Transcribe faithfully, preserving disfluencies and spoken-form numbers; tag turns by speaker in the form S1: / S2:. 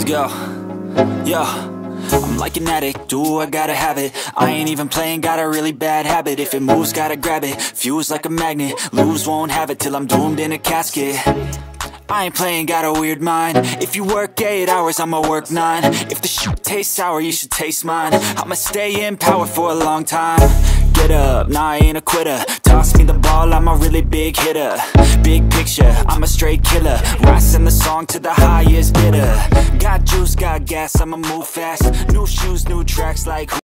S1: go. Yo, I'm like an addict, do I gotta have it. I ain't even playing, got a really bad habit. If it moves, gotta grab it, fuse like a magnet. Lose, won't have it till I'm doomed in a casket. I ain't playing, got a weird mind. If you work eight hours, I'ma work nine. If the shit tastes sour, you should taste mine. I'ma stay in power for a long time. Get up, nah, I ain't a quitter. Toss me the ball, I'm a really big hitter. Big picture, I'm a straight killer. Rising the song to the highest bidder. Got juice, got gas, I'ma move fast. New shoes, new tracks like